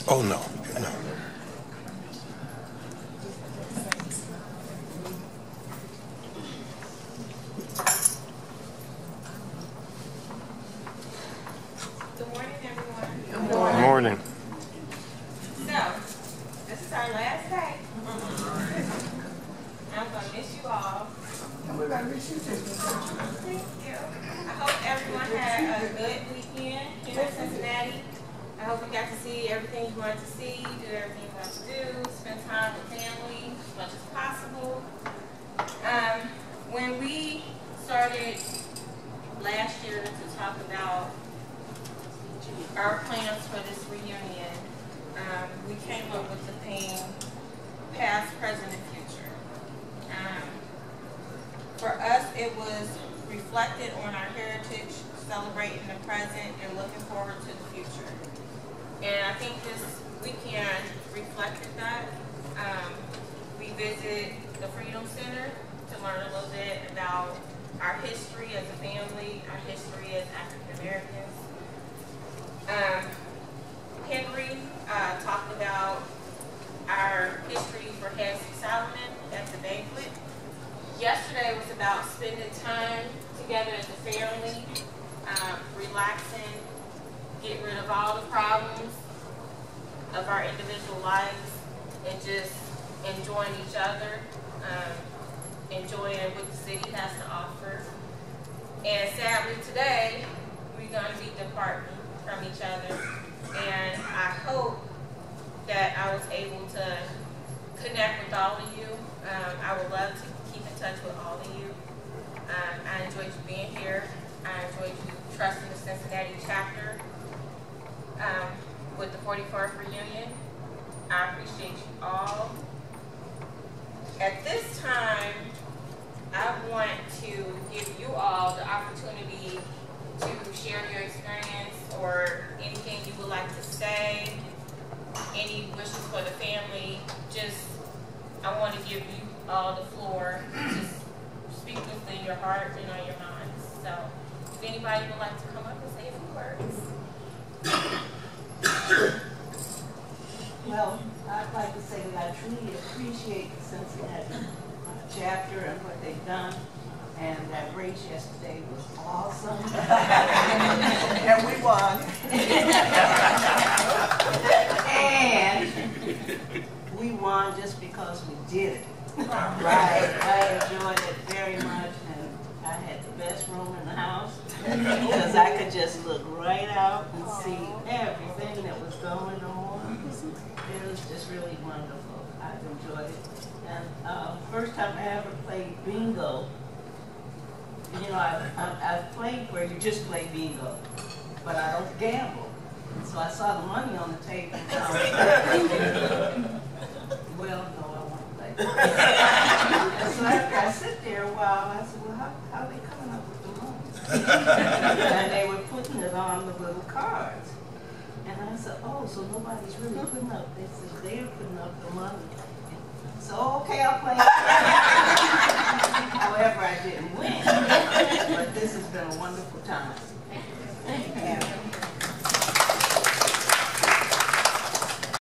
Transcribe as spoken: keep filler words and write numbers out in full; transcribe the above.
Oh, no, no. Good morning, everyone. Good morning. Morning. So, this is our last day. I'm going to miss you all. And we're going to miss you too. Thank you. I hope everyone had a good weekend here in Cincinnati. I hope you got to see everything you wanted to see, do everything you wanted to do, spend time with family as much as possible. Um, when we started last year to talk about our plans for this reunion, um, we came up with the theme, past, present, and future. Um, for us, it was reflected on our heritage, celebrating the present, and looking forward to the future. And I think this weekend reflected that. Um, we visited the Freedom Center to learn a little bit about our history as a family, our history as African Americans. Um, Henry uh, talked about our history for Hennessy Solomon at the banquet. Yesterday was about spending time together as a family, um, relaxing, getting rid of all the problems of our individual lives, and just enjoying each other, um, enjoying what the city has to offer. And sadly today, we're going to be departing from each other, and I hope that I was able to connect with all of you. Um, I would love to keep in touch with all of you. Um, I enjoyed you being here. I enjoyed you trusting the Cincinnati chapter um, with the forty-fourth reunion. I appreciate you all. At this time, I want to give you all the opportunity to share your experience or anything you would like to say, any wishes for the family. Just, I want to give you all the floor. Just speak within your heart and on your minds. So, if anybody would like to come up and say a few words. Well, I'd like to say that I truly appreciate the Cincinnati uh, chapter and what they've done. And that race yesterday was awesome. And we won. And we won just because we did it. Right. I enjoyed it very much, and I had the best room in the house because I could just look right out and see everything that was going on. It was just really wonderful. I enjoyed it. And uh, first time I ever played bingo. You know, I've, I've played where you just play bingo, but I don't gamble. So I saw the money on the table. And I was like, well, no, I want to play. And so after I sit there a while, I said, well, how, how are they coming up with the money? And they were putting it on the little cards. And I said, oh, so nobody's really putting up. They said they're putting up the money. So, okay, I'll play. However, I didn't win. But this has been a wonderful time. And